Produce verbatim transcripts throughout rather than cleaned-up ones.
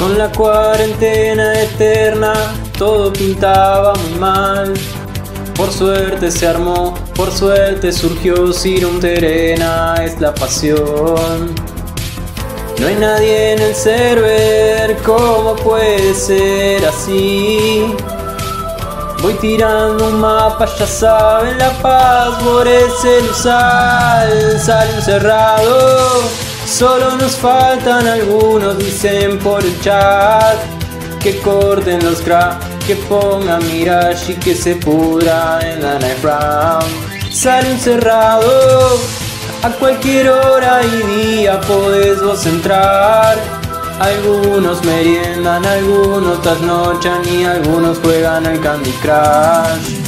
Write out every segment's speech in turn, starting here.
Con la cuarentena eterna todo pintaba muy mal. Por suerte se armó, por suerte surgió Serum Terena, es la pasión. No hay nadie en el server, ¿cómo puede ser así? Voy tirando un mapa, ya saben, La Paz por el celusal. Sale un cerrado, solo nos faltan algunos, dicen por el chat. Que corten los cracks, que pongan Mirage y que se pudra en la Knife Round. Sale un cerrado, a cualquier hora y día podés vos entrar. Algunos meriendan, algunos trasnochan y algunos juegan al Candy Crush.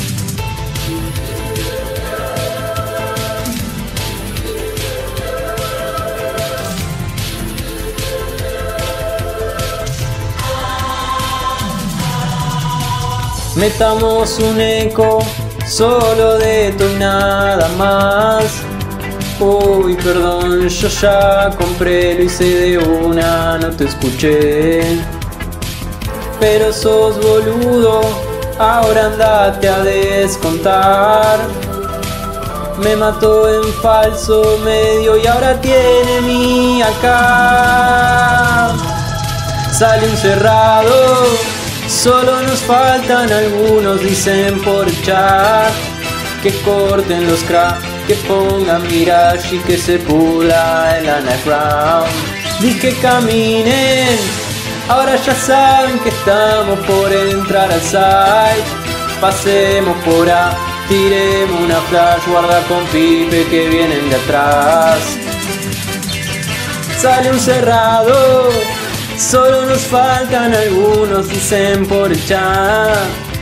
Metamos un eco, solo de esto y nada más. Uy, perdón, yo ya compré, lo hice de una, no te escuché. Pero sos boludo, ahora andate a descontar. Me mató en falso medio y ahora tiene mi acá. Sale un cerrado, solo nos faltan algunos, dicen por el chat. Que corten los cracks, que pongan Mirage y que se pudra en la Knife Round. Di que caminen, ahora ya saben que estamos por entrar al site. Pasemos por A, tiremos una flash, guarda con pipe que vienen de atrás. Sale un cerrado, solo nos faltan algunos, dicen por el chat.